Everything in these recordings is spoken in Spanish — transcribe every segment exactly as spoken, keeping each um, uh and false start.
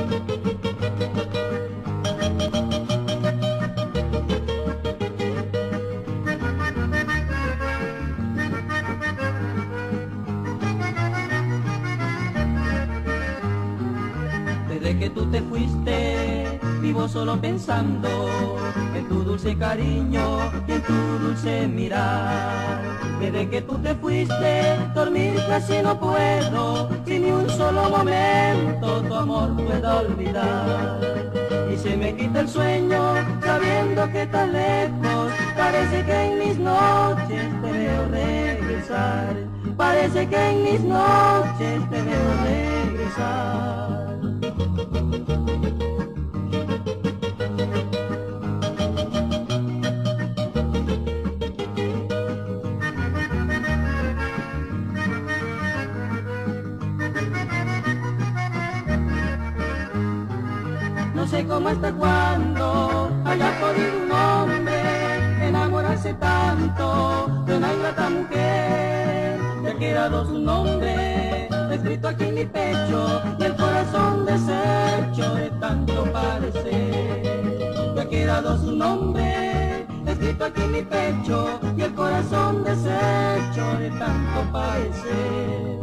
Desde que tú te fuiste, vivo solo pensando en tu dulce cariño y en tu dulce mirar. Desde que tú te fuiste, dormir casi no puedo, si ni un solo momento tu amor pueda olvidar. Y se me quita el sueño sabiendo que estás lejos, parece que en mis noches te veo regresar. Parece que en mis noches te veo regresar. No sé cómo hasta cuándo haya podido un hombre enamorarse tanto de una ingrata mujer. Ya ha quedado su nombre escrito aquí en mi pecho y el corazón deshecho de tanto padecer. Ya ha quedado su nombre escrito aquí en mi pecho y el corazón deshecho de tanto padecer.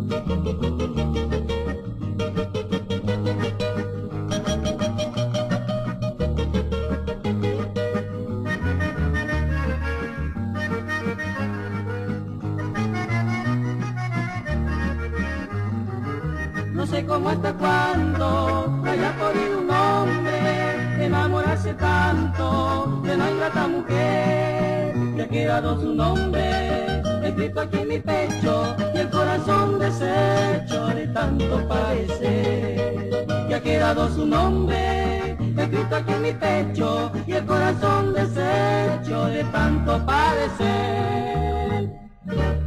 No sé cómo hasta cuándo haya podido un hombre enamorarse tanto de una ingrata mujer. Ya ha quedado su nombre escrito aquí en mi pecho y el corazón deshecho de tanto padecer. Ya ha quedado su nombre escrito aquí en mi pecho y el corazón deshecho de tanto padecer.